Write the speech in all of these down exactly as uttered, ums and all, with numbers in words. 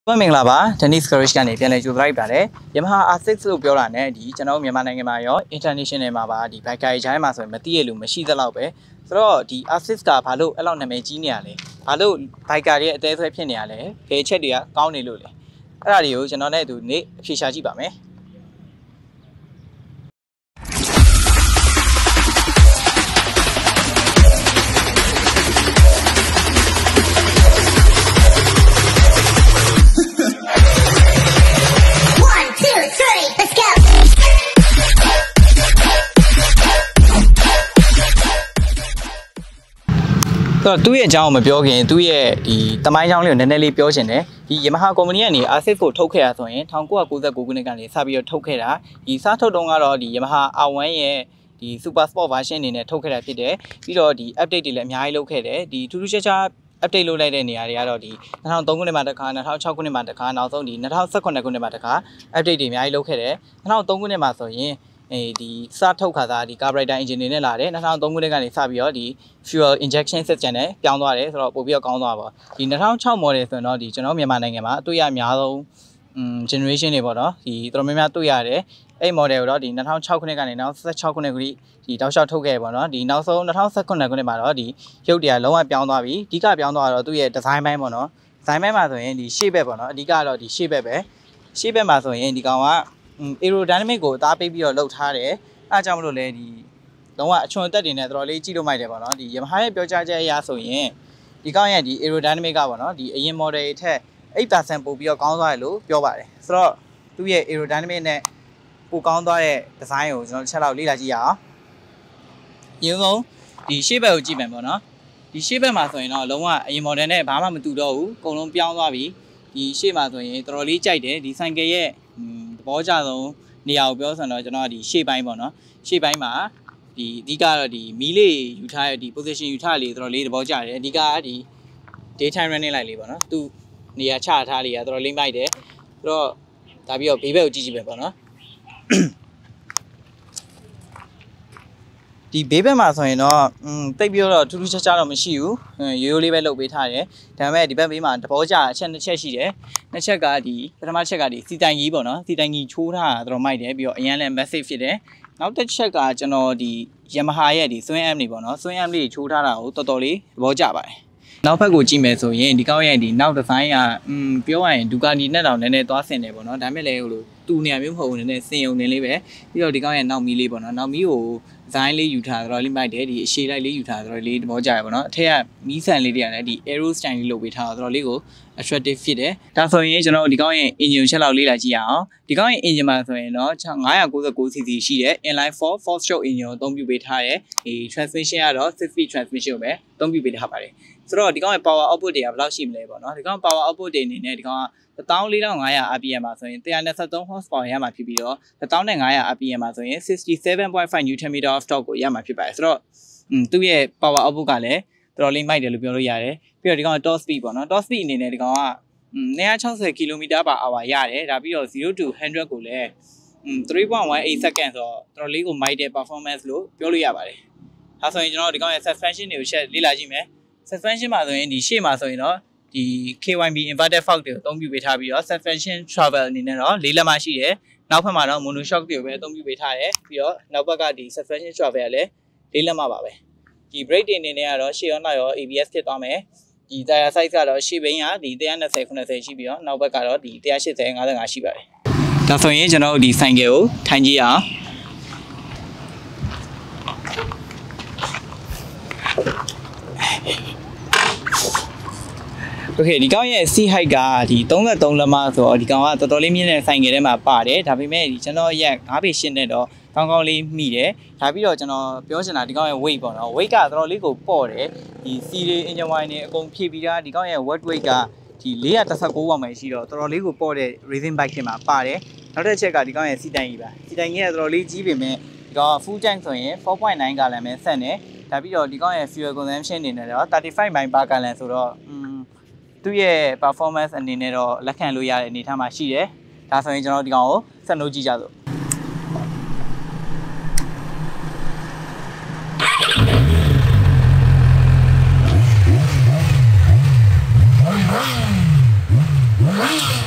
မင်္ဂလာပါ Dennis Courage ကနေပြန်လည်ကြိုဆိုလိုက်ပါတယ် Yamaha R six လို့ပြောတာနဲ့ဒီကျွန်တော်မြန်မာနိုင်ငံမှာရော international မှာပါဒီ biker ဂျိုင်းမှာဆိုရင်မသိရလို့မရှိသလောက်ပဲဆိုတော့ဒီ R six ကဘာလို့အဲ့လောက်နာမည်ကြီးနေရလဲဘာလို့ biker ရဲ့အသေးဆွဲဖြစ်နေရလဲဘယ်ချက်တွေကကောင်းနေလို့လဲအဲ့ဒါတွေကိုကျွန်တော်နဲ့အတူနေ့အဖြေရှာကြည့်ပါမယ်ဆိုတော့သူ့ရဲ့အကြောင်းကိုမပြောခင်သူ့ရဲ့ဒီတမိုင်းကြောင်းလေးကိုနည်းနည်းလေးပြောချင်တယ်ဒီ Yamaha ကုမ္ပဏီကနေ R six ကိုထုတ်ခဲ့တာဆိုရင်nineteen ninety-nineခုနှစ်ကနေစပြီးတော့ထုတ်ခဲ့တာဒီစထုတ်တုန်းကတော့ဒီ Yamaha R one ရဲ့ဒီ Super Sport version အနေနဲ့ထုတ်ခဲ့တာဖြစ်တယ်ပြီးတော့ဒီ update တွေလည်းအများကြီးလုပ်ခဲ့တယ်ဒီထူးထူးခြားခြား update လုပ်လိုက်တဲ့နေရာတွေကတော့ဒီnineteen oh threeခုနှစ်မှာတစ်ခါnineteen oh sixခုနှစ်မှာတစ်ခါနောက်ဆုံးဒီnineteen seventeenခုနှစ်မှာတစ်ခါ update တွေအများကြီးလုပ်ခဲ့တယ်nineteen oh threeခုနှစ်မှာဆိုရင်အဲဒီစထုတ်ခါသားဒီ carburetor engine တွေနဲ့လာတယ်nineteen oh threeခုနှစ်ကနေစပြီးတော့ဒီ fuel injection system နဲ့ပြောင်းသွားတယ်ဆိုတော့ပို့ပြီးတော့ကောင်းသွားပါဒီnineteen oh six model ဆိုရင်တော့ဒီကျွန်တော်မြန်မာနိုင်ငံမှာအတွေ့အများဆုံး generation တွေပေါ့နော်ဒီတော်တော်များများတွေ့ရတယ်အဲ့ model ကိုတော့ဒီnineteen oh sixခုနှစ်ကနေနောက်sixteenခုနှစ်ခုဒီတောက်လျှောက်ထုတ်ခဲ့ပေါ့နော်ဒီနောက်ဆုံးnineteen seventeenခုနှစ်မှာတော့ဒီရုပ်တရားလုံးဝပြောင်းသွားပြီအဓိကပြောင်းသွားတော့သူ့ရဲ့ design ပိုင်းပေါ့နော် design ပိုင်းမှာဆိုရင်ဒီ shape ဘက်ပေါ့နော်အဓိကတော့ဒီ shape ဘက်ပဲ shape ဘက်မှာဆိုရင်ဒီကောင်ကaerodynamic ကိုအသားပေးပြီးတော့လှုပ်ထားတယ်အဲအကြောင်းမလို့လဲဒီလုံးဝအချွန်တက်တွေနဲ့တော်တော်လေးကြည့်လို့မိုက်တယ်ပေါ့နော်ဒီ Yamaha ရဲ့ပြောကြားချက်အရဆိုရင်ဒီကောင်းရဲ့ဒီ aerodynamic ကပေါ့နော်ဒီအရင် model တွေထက်eight percent ပိုပြီးတော့ကောင်းသွားတယ်လို့ပြောပါတယ်ဆိုတော့သူ့ရဲ့ aerodynamic နဲ့ပိုကောင်းသွားတဲ့ design ကိုကျွန်တော်တစ်ချက်လောက်လေ့လာကြည့်ရအောင်အရင်ဆုံးဒီ shape ဘက်ကိုကြည့်မယ်ပေါ့နော်ဒီ shape ဘက်မှာဆိုရင်တော့လုံးဝအရင် model နဲ့ဘာမှမတူတော့ဘူးအကုန်လုံးပြောင်းသွားပြီဒီ shape မှာဆိုရင်တော်တော်လေးကြိုက်တယ်ဒီ cycle ရဲ့သဘောကျဆုံးနေရာကိုပြောဆိုတော့ကျွန်တော်ဒီ shape ပိုင်းပေါ့နော် shape ပိုင်းမှာဒီအဓိကတော့ဒီမီးလေးယူထားတဲ့ဒီ position ယူထားလေးတော်တော်လေးသဘောကျတယ်အဓိကကဒီ daytime running light လေးပေါ့နော်သူနေရာချထားလေးကတော်တော်လေးမိုက်တယ်ဆိုတော့ဒါပြီးတော့ဘေးဘက်ကိုကြည့်ကြည့်ပဲပေါ့နော်ဒီဘေးဘက်မှာဆိုရင်တော့อืมတိတ်ပြီးတော့ထူးထူးခြားခြားတော့မရှိဘူးရိုးရိုးလေးပဲလုပ်ပေးထားတယ်ဒါပေမဲ့ဒီဘက်ဘေးမှာသဘောကျအချက်နှစ်ချက်ရှိတယ်နှစ်ချက်ကဒီပထမချက်ကဒီစီတိုင်ကြီးပေါ့နော်စီတိုင်ကြီးချိုးထားတာတော်တော်မိုက်တယ်ပြီးတော့အရန်လည်း massive ဖြစ်တယ်နောက်တစ်ချက်ကကျွန်တော်ဒီ Yamaha ရဲ့ဒီ swing arm တွေပေါ့နော် swing arm လေးချိုးထားတာကိုတော်တော်လေးသဘောကျပါတယ်နောက်ဘက်ကိုကြည့်မယ်ဆိုရင်ဒီကောင်းရဲ့ဒီနောက် design ကอืมပြောရရင် Ducati နဲ့တောင်နည်းနည်းသွားဆင်တယ်ပေါ့နော်ဒါပေမဲ့လည်းဟိုလိုတူနေရာမျိုးမဟုတ်ဘူးနည်းနည်းဆင်ုံနေလေးပဲပြီးတော့ဒီကောင်းရဲ့နောက်မီးလေးပေါ့နော်နောက်မီးကိုဒီဇိုင်းလေးယူထားတော်တော်လေးမိုက်တယ်ဒီအရှည်လိုက်လေးယူထားတော်တော်လေးသဘောကျရပေါ့နော်အထက်ကမီးဆန်လေးတွေကလည်းဒီ aero style လေးလုပ်ပေးထားတော့တော်တော်လေးကို attractive ဖြစ်တယ်ဒါဆိုရင်ကျွန်တော်ဒီကောင်းရဲ့ engine ချက်လောက်လေးလာကြည့်ရအောင်ဒီကောင်းရဲ့ engine မှာဆိုရင်တော့five ninety-nine c c ရှိတယ် inline four four stroke engine ကိုအသုံးပြုပေးထားတယ်ဒီ transmission ကတော့six speed transmission ကိုပဲအသုံးပြုပေးထားပါတယ်ဆိုတော့ဒီကောင်းရဲ့ power output တွေကဘယ်လောက်ရှိမလဲပေါ့နော်ဒီကောင်း power output တွေအနေနဲ့ဒီကောင်းကfourteen five hundred R P M မှာဆိုရင်one ninety-three horsepower ရမှာဖြစ်ပြီးတော့fifteen five hundred R P M မှာဆိုရင်sixty-seven point five newton meter of torque ကိုရမှာဖြစ်ပါတယ်ဆိုတော့သူ့ရဲ့ power output ကလည်းတော်တော်လေးမိုက်တယ်လို့ပြောလို့ရတယ်ပြီးတော့ဒီကောင် top speed ပေါ့နော် top speed အနေနဲ့ဒီကောင်ကone sixty kilometers per hour ရတယ်ဒါပြီးတော့zero to one hundredကိုလည်းthree point one eight seconds ဆိုတော့တော်တော်လေးကိုမိုက်တဲ့ performance လို့ပြောလို့ရပါတယ်ဒါဆိုရင်ကျွန်တော်ဒီကောင်ရဲ့ suspension တွေကိုရှက်လေ့လာကြည့်မယ် suspension မှာဆိုရင်ဒီရှေ့မှာဆိုရင်တော့ဒီ K Y B inverted fork တွေကိုအသုံးပြုပေးထားပြီးတော့ suspension travel အနေနဲ့တော့လေးလက်မရှိတယ်နောက်ဘက်မှာတော့ monoshock တွေကိုပဲအသုံးပြုပေးထားတယ်ပြီးတော့နောက်ဘက်ကဒီ suspension travel ကလည်းလေးလက်မပါပဲဒီ brake တွေအနေနဲ့ကတော့ရှေ့ရောနောက်ရော A B S ဖြစ်သွားမယ်ဒီ tire size ကတော့ရှေ့ဘင်းကဒီone twenty ninetyရှိပြီးတော့နောက်ဘက်ကတော့ဒီone eighty fifty-fiveရှိပါတယ်ဒါဆိုရင်ကျွန်တော်တို့ဒီ cycle ကိုထိုင်ကြည့်အောင်โอเคဒီကောင်ရဲ့ seat height ကဒီthirty-threeလက်မဆိုတော့ဒီကောင်ကတော်တော်လေးမြင့်တဲ့ဆိုင်ငယ်ထဲမှာပါတယ်ဒါပေမဲ့ဒီကျွန်တော်ရဲ့fiveပေeightနဲ့တော့ကောင်းကောင်းလေးမိတယ်ဒါပြီးတော့ကျွန်တော်ပြောချင်တာဒီကောင်ရဲ့ weight ပေါ့နော် weight ကတော်တော်လေးကိုပေါ့တယ်ဒီ C တွေ engine wire တွေအကုန်ဖြည့်ပြီးသားဒီကောင်ရဲ့ wet weight ကဒီfour thirty-nineပေါင်ပဲရှိတော့တော်တော်လေးကိုပေါ့တဲ့ racing bike ဖြစ်မှာပါတယ်နောက်တစ်ချက်ကဒီကောင်ရဲ့ seat တိုင်ကြီးပါ seat တိုင်ကြီးကတော်တော်လေးကြီးပေမဲ့ဒီကောင် full tank ဆိုရင်four point nineဂါလန်ပဲဆက်နေဒါပြီးတော့ဒီကောင်ရဲ့ fuel consumption အနေနဲ့တော့thirty-five miles per gallon ဆိုတော့သူ့ရဲ့ performance အနေနဲ့တော့လက်ခံလို့ရတဲ့အနေအထားမှာရှိတယ်ဒါဆိုရင်ကျွန်တော်ဒီကောင်ကိုဆက်နှုတ်ကြည့်ကြစို့ Wow.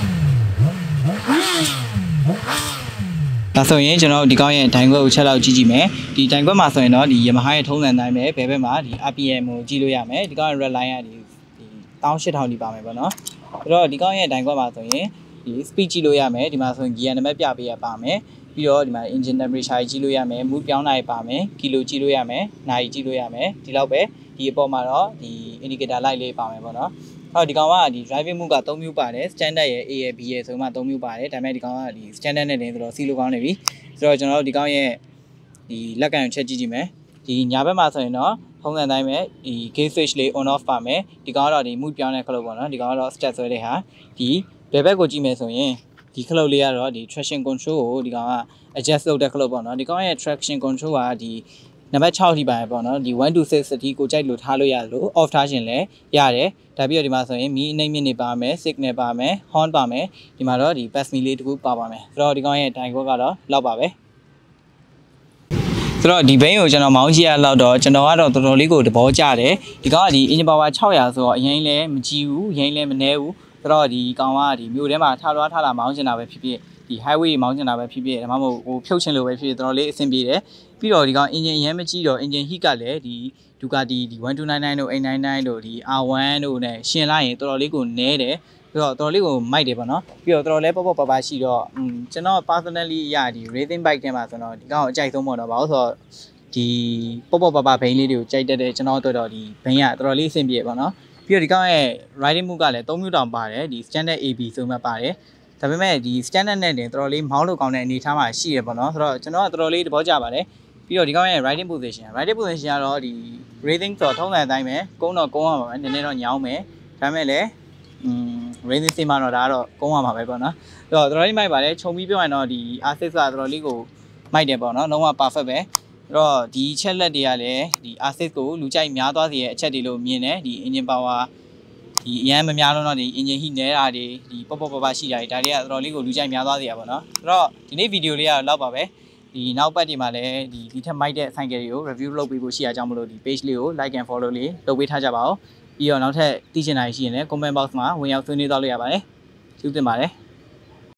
ဒါဆိုရင်ကျွန်တော်ဒီကောင်းရဲ့ဒိုင်ခွက်ကိုချက်လောက်ကြည့်ကြည့်မယ်ဒီဒိုင်ခွက်မှာဆိုရင်တော့ဒီ Yamaha ရဲ့ထုံးစံတိုင်းပဲဘယ်ဘက်မှာဒီ R P M ကိုကြည့်လို့ရမယ်ဒီကောင်းရဲ့ red line ကဒီ one thousand eight hundred ဒီပါမယ်ပေါ့နော်အဲ့တော့ဒီကောင်းရဲ့ဒိုင်ခွက်မှာဆိုရင်ဒီ speed ကြည့်လို့ရမယ်ဒီမှာဆိုရင် gear နံပါတ်ပြပေးရပါမယ်ပြီးတော့ဒီမှာ engine temperature ကြည့်လို့ရမယ် move ပြောင်းနိုင်ပါမယ် kilo ကြည့်လို့ရမယ်နာရီကြည့်လို့ရမယ်ဒီလောက်ပဲဒီအပေါ်မှာတော့ဒီ indicator light လေးပါမယ်ပေါ့နော်အော်ဒီကောင်ကဒီ driving mode ကthreeမျိုးပါတယ် standard ရဲ့ A ရဲ့ B ရဲ့ဆိုမှthreeမျိုးပါတယ်ဒါပေမဲ့ဒီကောင်ကဒီ standard နဲ့တင်ဆိုတော့စီလိုကောင်းနေပြီဆိုတော့ကျွန်တော်တို့ဒီကောင်ရဲ့ဒီလက်ကန်ကိုချက်ကြည့်ကြည့်မယ်ဒီညာဘက်မှာဆိုရင်တော့ထုံးစံတိုင်းပဲဒီ gauge switch လေး on off ပါမယ်ဒီကောင်ကတော့ဒီ move ပြောင်းတဲ့ခလုတ်ပေါ့နော်ဒီကောင်ကတော့ step ဆွဲတဲ့ဟာဒီဘယ်ဘက်ကိုကြည့်မယ်ဆိုရင်ဒီခလုတ်လေးကတော့ဒီ traction control ကိုဒီကောင်က adjust လုပ်တဲ့ခလုတ်ပေါ့နော်ဒီကောင်ရဲ့ traction control ကဒီနံပါတ်sixထိပါပဲပေါ့နော်ဒီone to sixအထိကိုကြိုက်လို့ထားလို့ရတယ်လို့ off ထားခြင်းလည်းရတယ်ဒါပြီးတော့ဒီမှာဆိုရင်မီးအနှိမ့်မြင့်နေပါမယ် signal ပါမယ် horn ပါမယ်ဒီမှာတော့ဒီ pass me လေးတခုပါပါမယ်ဆိုတော့ဒီကောင်ရဲ့ဒိုင်ခွက်ကတော့လောက်ပါပဲဆိုတော့ဒီဘိန်းကိုကျွန်တော်မောင်းကြည့်ရလောက်တော့ကျွန်တော်ကတော့တော်တော်လေးကိုသဘောကျတယ်ဒီကောင်ကဒီ engine power six hundredဆိုတော့အရင်လည်းမကြီးဘူးအရင်လည်းမနည်းဘူးဆိုတော့ဒီကောင်ကဒီမြို့ထဲမှာထားသွားထားလာမောင်းချင်တာပဲဖြစ်ဖြစ်ဒီ highway မောင်းချင်တာပဲဖြစ်ဖြစ်ဒါမှမဟုတ်ဟိုဖြုတ်ချင်လို့ပဲဖြစ်ဖြစ်တော်တော်လေးအဆင်ပြေတယ်ပြီးတော့ဒီကောင် engine ရမ်းမကြီးတော့ engine heat ကလည်းဒီဒူကာတီဒီone two nine nineတို့eight nine nineတို့ဒီ R one တို့နဲ့ရှင်လိုက်ရင်တော်တော်လေးကိုနဲတယ်ပြီးတော့တော်တော်လေးကိုမိုက်တယ်ပေါ့နော်ပြီးတော့တော်တော်လေးပေါ့ပေါ့ပါပါရှိတော့อืมကျွန်တော် personally ရဒီ racing bike ထဲမှာဆိုတော့ဒီကောင်ကိုအကြိုက်ဆုံးပေါ့နော်ဘာလို့ဆိုတော့ဒီပေါ့ပေါ့ပါပါဘိန်းလေးတွေကိုကြိုက်တတ်တယ်ကျွန်တော်တို့တော့ဒီဘိန်းကတော်တော်လေးအဆင်ပြေပေါ့နော်ပြီးတော့ဒီကောင်ရဲ့ riding move ကလည်းthreeမျိုးတောင်ပါတယ်ဒီ standard A B ဆိုမှပါတယ်ဒါပေမဲ့ဒီ standard နဲ့တင်တော်တော်လေးမောင်းလို့ကောင်းတဲ့အနေအထားမှာရှိရပေါ့နော်ဆိုတော့ကျွန်တော်ကတော်တော်လေးသဘောကျပါတယ်ပြီးတော့ဒီကောင်ရဲ့ riding position riding position ကတော့ဒီ racing ဆိုတော့ထုံးစံအတိုင်းပဲကုန်းတော့ကုန်းရမှာပဲနည်းနည်းတော့ညောင်းမယ်ဒါပေမဲ့လည်းอืม racing sim မှာတော့ဒါကတော့ကုန်းရမှာပဲပေါ့နော်ဆိုတော့တော်တော်လေးမိုက်ပါတယ်ခြုံပြီးပြောရင်တော့ဒီ R six ကတော်တော်လေးကိုမိုက်တယ်ပေါ့နော်လုံးဝ perfect ပဲအဲ့တော့ဒီချက်လက်တွေကလည်းဒီ R six ကိုလူကြိုက်များသွားစေရဲ့အချက်တွေလို့မြင်တယ်ဒီ engine powerဒီအရင်မများလုံးတော့ဒီ engine heat နဲတာတွေဒီပေါ့ပေါ့ပပရှိတာတွေဒါတွေကတော်တော်လေးကိုလူကြိုက်များသွားစေရပါတော့အဲ့တော့ဒီနေ့ဗီဒီယိုလေးကတော့လောက်ပါပဲဒီနောက်ပတ်ဒီမှာလည်းဒီဒီထက်မိုက်တဲ့ဆိုင်ကယ်တွေကို review လုပ်ပေးဖို့ရှိရကြောင်းမလို့ဒီ page လေးကို like and follow လေးလုပ်ပေးထားကြပါဦးပြီးတော့နောက်ထပ်သိချင်တာရှိရင်လည်း comment box မှာဝင်ရောက်ဆွေးနွေးတော့လို့ရပါတယ်ကျေးဇူးတင်ပါတယ်